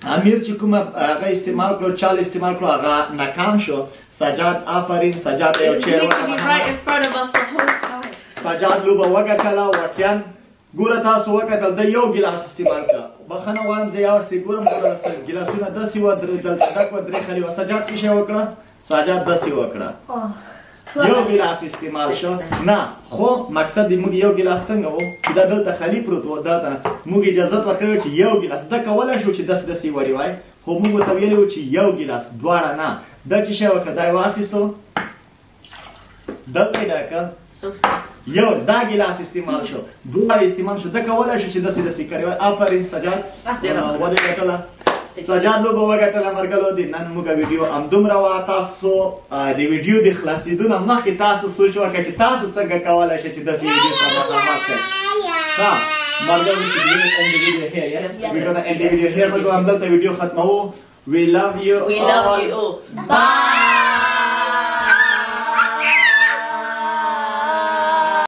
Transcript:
امیر چې کوم هغه استعمال کړو چال استعمال کړو هغه ناکام شو. سجاد آفرین سجاد یو You چیر need to be right in front of us the whole time. سجاد لوبه وګټله واقعا ګوره تاسو وکتل د یو ګیلاس استعمال کړه. بخښنه غواړم زه یو ورسې ګورم ګیلاسونه داسې وه دلته ډک وه درې خالي وه. سجاد څه شی وکړه؟ سجاد داسې وکړه یو ګیلاس استعمال شو. نه خو مقصد دی موږ یو ګیلاس څنګه و چې دا دلته خالي پروت و دلته نه موږ اجازت ورکړی چې یو ګیلاس ده کولی شو چې داسې داسې وړی وای خو موږ ورته ویلي وو چې یو ګیلاس دواړه نه. دا چې شی وکړه دا یې واخیستو دلته یې ډکه So sad. یو دا ګیلاس استعمال شو دواړه استعمال شو ده کولی شو چې داسې داسې کړی وای. آفرین سجاد ودې ګټله. سجاد لوبه وګټله مرګلو. د نن موږ ویډیو همدومره وه. تاسو د ویډیو د خلاصېدو نه مخکې تاسو سوچ وکړئ چې تاسو څنګه کولی شئ چې داسې ویډیو سره مخامخ شئ. ها مرګلو چې we're gonna end the video here, yes? We're gonna end the video here. موږ همدلته ویډیو ختموو. We love you all. We love you all. Bye.